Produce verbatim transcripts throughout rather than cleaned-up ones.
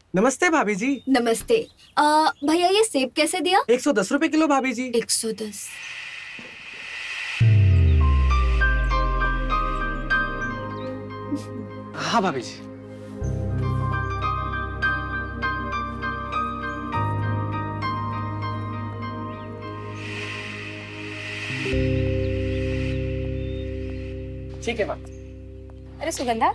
नमस्ते भाभी जी। नमस्ते। आ, भैया ये सेब कैसे दिया? एक सौ दस रुपए किलो भाभी जी। एक सौ दस। हाँ भाभी जी। ठीक है मैम। अरे सुगंधा,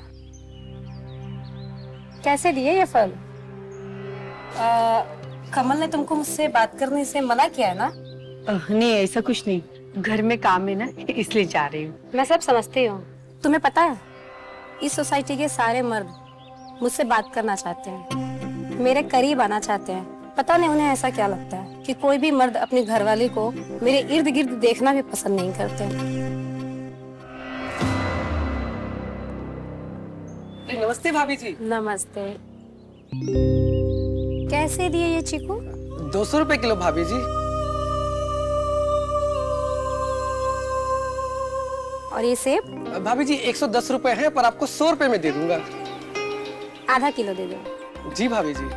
कैसे दिए ये फल? आ, कमल ने तुमको मुझसे बात करने से मना किया है ना? नहीं ऐसा कुछ नहीं, घर में काम है ना इसलिए जा रही हूँ। मैं सब समझती हूँ। तुम्हें पता है इस सोसाइटी के सारे मर्द मुझसे बात करना चाहते हैं, मेरे करीब आना चाहते हैं। पता नहीं उन्हें ऐसा क्या लगता है कि कोई भी मर्द अपनी घरवाली को मेरे इर्द गिर्द देखना भी पसंद नहीं करते। नमस्ते भाभी जी। नमस्ते। कैसे दिए ये चीकू? दो सौ रुपए किलो भाभी जी। और ये सेब? भाभी जी एक सौ दस रुपए है, पर आपको सौ रुपए में दे दूंगा। आधा किलो दे दो। जी भाभी जी।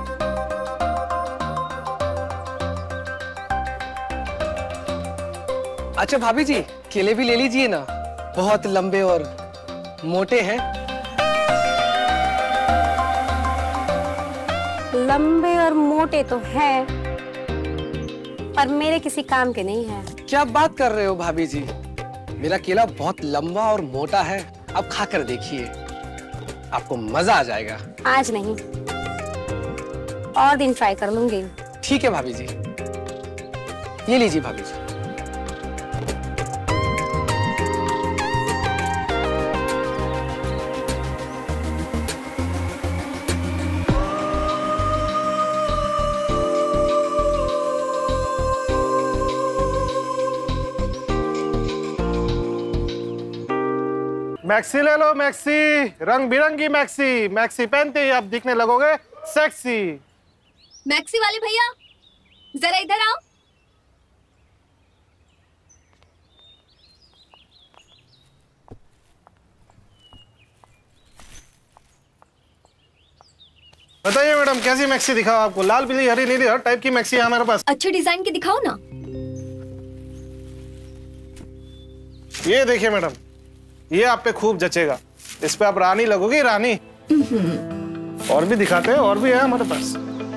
अच्छा भाभी जी, केले भी ले लीजिए ना, बहुत लंबे और मोटे हैं। लंबे और मोटे तो हैं, पर मेरे किसी काम के नहीं हैं। क्या बात कर रहे हो भाभी जी? मेरा केला बहुत लंबा और मोटा है, आप खाकर देखिए, आपको मजा आ जाएगा। आज नहीं, और दिन ट्राई कर लूंगी। ठीक है भाभी जी, ये लीजिए भाभी जी। मैक्सी ले लो, मैक्सी, रंग बिरंगी मैक्सी। मैक्सी पहनते ही आप दिखने लगोगे सेक्सी। मैक्सी वाले भैया जरा इधर आओ। बताइए मैडम, कैसी मैक्सी दिखाओ आपको? लाल, पीली, हरी, नीली, हर टाइप की मैक्सी है हमारे पास। अच्छे डिजाइन की दिखाओ ना। ये देखिए मैडम, ये आप पे खूब जचेगा। इस पे आप रानी लगोगी, रानी। और भी दिखाते हैं, और भी है हमारे पास।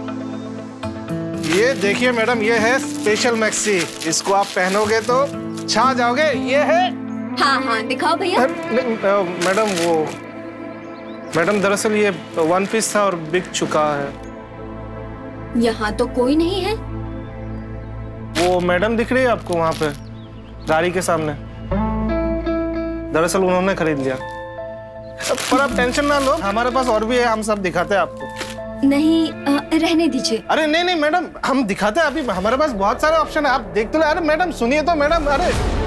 ये देखिए मैडम, ये है स्पेशल मैक्सी। इसको आप पहनोगे तो छा जाओगे। ये है। हाँ हाँ दिखाओ भैया। मैडम वो मैडम दरअसल ये वन पीस था और बिक चुका है। यहाँ तो कोई नहीं है। वो मैडम दिख रही है आपको वहां पे गाड़ी के सामने? दरअसल उन्होंने खरीद लिया। पर आप टेंशन ना लो, हमारे पास और भी है, हम सब दिखाते हैं आपको। नहीं आ, रहने दीजिए। अरे नहीं नहीं मैडम, हम दिखाते हैं। अभी हमारे पास बहुत सारे ऑप्शन है, आप देख तो ले। अरे मैडम सुनिए तो मैडम, अरे